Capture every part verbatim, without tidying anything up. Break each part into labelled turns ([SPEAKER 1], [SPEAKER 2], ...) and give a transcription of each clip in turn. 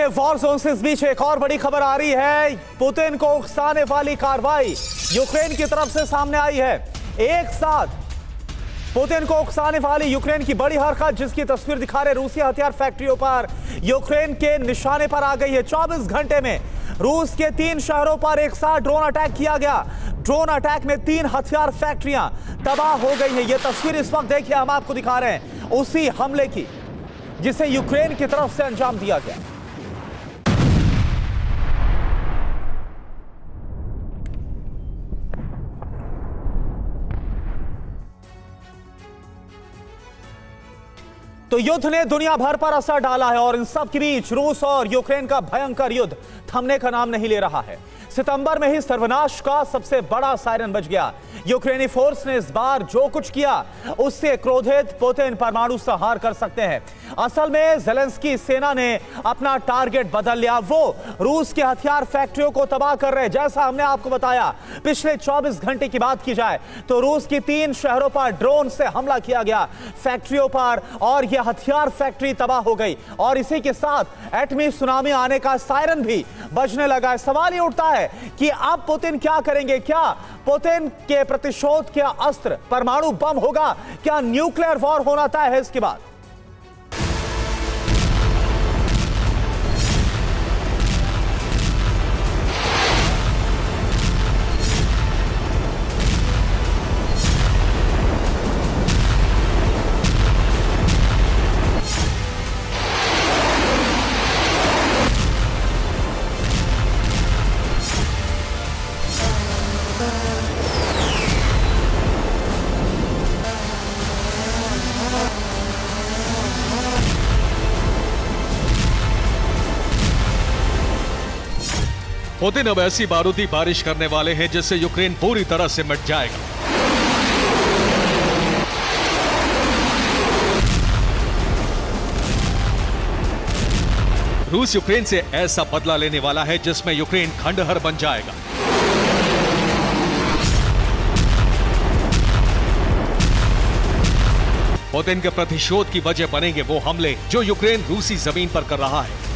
[SPEAKER 1] War zone से इस बीच एक और बड़ी खबर आ रही है। पुतिन को उकसाने वाली कार्रवाई यूक्रेन की तरफ से सामने आई है। एक साथ पुतिन को उकसाने वाली यूक्रेन की बड़ी हरकत, जिसकी तस्वीर दिखा रहे रूसी हथियार फैक्ट्रियों पर यूक्रेन के निशाने पर आ गई है। चौबीस घंटे में रूस के तीन शहरों पर एक साथ ड्रोन अटैक किया गया। ड्रोन अटैक में तीन हथियार फैक्ट्रियां तबाह हो गई हैं। यह तस्वीर इस वक्त देखिए हम आपको दिखा रहे हैं उसी हमले की जिसे यूक्रेन की तरफ से अंजाम दिया गया। तो युद्ध ने दुनिया भर पर असर डाला है और इन सब के बीच रूस और यूक्रेन का भयंकर युद्ध थमने का नाम नहीं ले रहा है। सितंबर में ही सर्वनाश का सबसे बड़ा सायरन बज गया। यूक्रेनी फोर्स ने इस बार जो कुछ किया उससे क्रोधित पुतिन परमाणु संहार कर सकते हैं। असल में ज़ेलेंस्की सेना ने अपना टारगेट बदल लिया। वो रूस के हथियार फैक्ट्रियों को तबाह कर रहे। जैसा हमने आपको बताया, पिछले चौबीस घंटे की बात की जाए तो रूस की तीन शहरों पर ड्रोन से हमला किया गया, फैक्ट्रियों पर, और यह हथियार फैक्ट्री तबाह हो गई। और इसी के साथ एटमी सुनामी आने का सायरन भी बजने लगा। सवाल ये उठता है कि अब पुतिन क्या करेंगे? क्या पुतिन के प्रतिशोध के अस्त्र परमाणु बम होगा? क्या न्यूक्लियर वॉर होना तय है इसके बाद?
[SPEAKER 2] पुतिन अब ऐसी बारूदी बारिश करने वाले हैं जिससे यूक्रेन पूरी तरह से मिट जाएगा। रूस यूक्रेन से ऐसा बदला लेने वाला है जिसमें यूक्रेन खंडहर बन जाएगा। पुतिन के प्रतिशोध की वजह बनेंगे वो हमले जो यूक्रेन रूसी जमीन पर कर रहा है।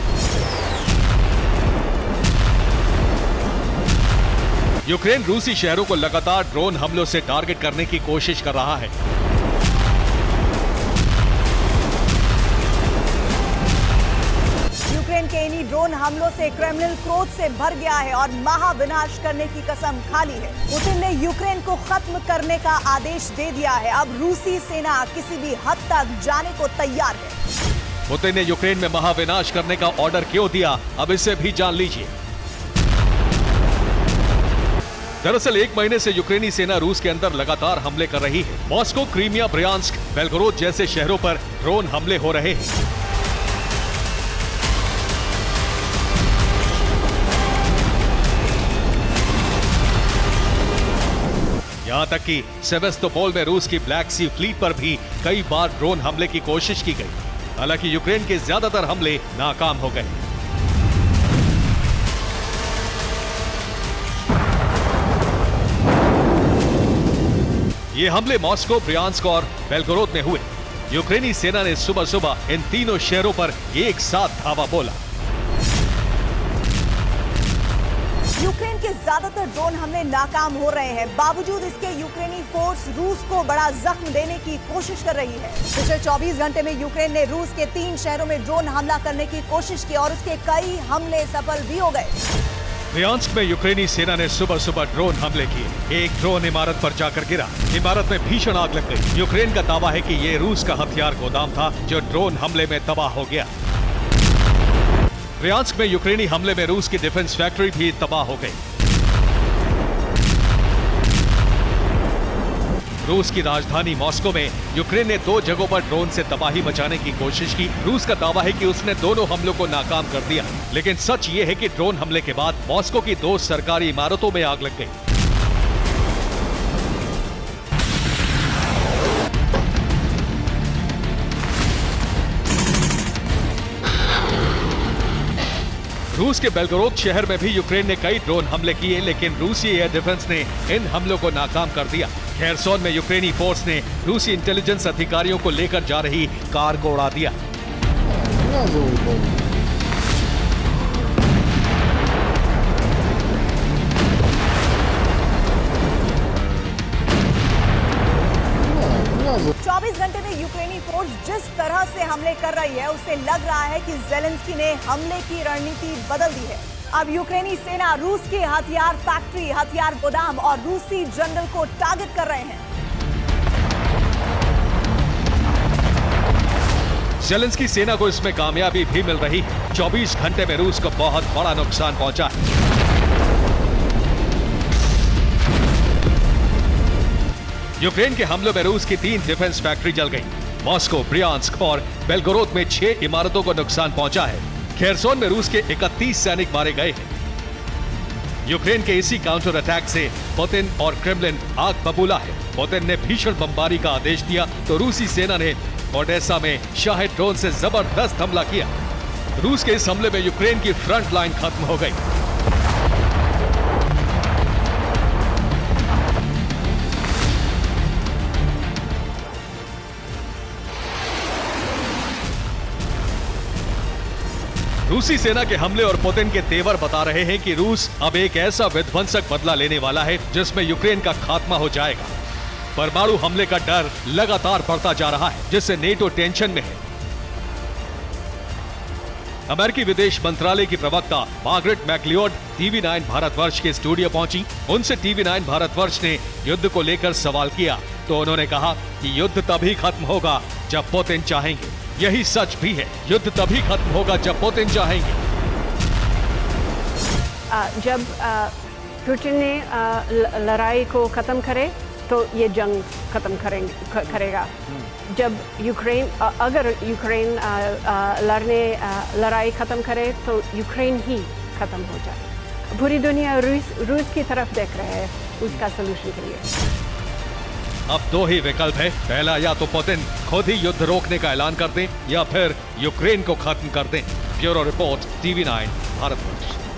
[SPEAKER 2] यूक्रेन रूसी शहरों को लगातार ड्रोन हमलों से टारगेट करने की कोशिश कर रहा है।
[SPEAKER 3] यूक्रेन के इन्हीं ड्रोन हमलों से क्रेमलिन क्रोध से भर गया है और महाविनाश करने की कसम खा ली है। पुतिन ने यूक्रेन को खत्म करने का आदेश दे दिया है। अब रूसी सेना किसी भी हद तक जाने को तैयार है।
[SPEAKER 2] पुतिन ने यूक्रेन में महाविनाश करने का ऑर्डर क्यों दिया, अब इसे भी जान लीजिए। दरअसल एक महीने से यूक्रेनी सेना रूस के अंदर लगातार हमले कर रही है। मॉस्को, क्रीमिया, ब्रियांस्क, बेलगोरोद जैसे शहरों पर ड्रोन हमले हो रहे हैं। यहां तक कि सेवेस्तोपोल में रूस की ब्लैक सी फ्लीट पर भी कई बार ड्रोन हमले की कोशिश की गई। हालांकि यूक्रेन के ज्यादातर हमले नाकाम हो गए। ये हमले मॉस्को, ब्रियांस्क और बेलगोरोद में हुए। यूक्रेनी सेना ने सुबह सुबह इन तीनों शहरों पर एक साथ धावा बोला।
[SPEAKER 3] यूक्रेन के ज्यादातर ड्रोन हमले नाकाम हो रहे हैं। बावजूद इसके यूक्रेनी फोर्स रूस को बड़ा जख्म देने की कोशिश कर रही है। पिछले चौबीस घंटे में यूक्रेन ने रूस के तीन शहरों में ड्रोन हमला करने की कोशिश की और उसके कई हमले सफल भी हो गए।
[SPEAKER 2] ब्रियांस्क में यूक्रेनी सेना ने सुबह सुबह ड्रोन हमले किए। एक ड्रोन इमारत पर जाकर गिरा। इमारत में भीषण आग लग गई। यूक्रेन का दावा है कि यह रूस का हथियार गोदाम था जो ड्रोन हमले में तबाह हो गया। ब्रियांस्क में यूक्रेनी हमले में रूस की डिफेंस फैक्ट्री भी तबाह हो गई। रूस की राजधानी मॉस्को में यूक्रेन ने दो जगहों पर ड्रोन से तबाही मचाने की कोशिश की। रूस का दावा है कि उसने दोनों हमलों को नाकाम कर दिया, लेकिन सच ये है कि ड्रोन हमले के बाद मॉस्को की दो सरकारी इमारतों में आग लग गई। रूस के बेलगोरोद शहर में भी यूक्रेन ने कई ड्रोन हमले किए, लेकिन रूसी एयर डिफेंस ने इन हमलों को नाकाम कर दिया। खेरसोन में यूक्रेनी फोर्स ने रूसी इंटेलिजेंस अधिकारियों को लेकर जा रही कार को उड़ा दिया।
[SPEAKER 3] कर रही है, उससे लग रहा है कि ज़ेलेंस्की ने हमले की रणनीति बदल दी है। अब यूक्रेनी सेना रूस की हथियार फैक्ट्री, हथियार गोदाम और रूसी जनरल को टारगेट कर रहे हैं।
[SPEAKER 2] ज़ेलेंस्की सेना को इसमें कामयाबी भी मिल रही है। चौबीस घंटे में रूस को बहुत बड़ा नुकसान पहुंचा है। यूक्रेन के हमलों में रूस की तीन डिफेंस फैक्ट्री जल गई। मॉस्को, ब्रियांस्क और बेलगोरोद में छह इमारतों को नुकसान पहुंचा है। खेरसोन में रूस के इकतीस सैनिक मारे गए हैं। यूक्रेन के इसी काउंटर अटैक से पुतिन और क्रेमलिन आग बबूला है। पुतिन ने भीषण बमबारी का आदेश दिया तो रूसी सेना ने ओडेसा में शाही ड्रोन से जबरदस्त हमला किया। रूस के इस हमले में यूक्रेन की फ्रंट लाइन खत्म हो गई। रूसी सेना के हमले और पुतिन के तेवर बता रहे हैं कि रूस अब एक ऐसा विध्वंसक बदला लेने वाला है जिसमें यूक्रेन का खात्मा हो जाएगा। परमाणु हमले का डर लगातार बढ़ता जा रहा है, जिससे नेटो टेंशन में है। अमेरिकी विदेश मंत्रालय की प्रवक्ता Margaret McLeod TV nine Bharatvarsh के स्टूडियो पहुंची। उनसे टीवी नाइन भारतवर्ष ने युद्ध को लेकर सवाल किया तो उन्होंने कहा कि युद्ध तभी खत्म होगा जब पुतिन चाहेंगे। यही सच भी है, युद्ध तभी खत्म होगा जब पुतिन चाहेंगे।
[SPEAKER 4] आ, जब आ, पुतिन ने आ, लड़ाई को खत्म करे तो ये जंग खत्म करेंगे करेगा। जब यूक्रेन अगर यूक्रेन आ, आ, लड़ने आ, लड़ाई खत्म करे तो यूक्रेन ही खत्म हो जाए। पूरी दुनिया रूस रूस की तरफ देख रहे हैं उसका सलूशन के लिए।
[SPEAKER 2] अब दो ही विकल्प है, पहला या तो पुतिन खुद ही युद्ध रोकने का ऐलान कर दें या फिर यूक्रेन को खत्म कर दें। Bureau report TV nine Bharatvarsh.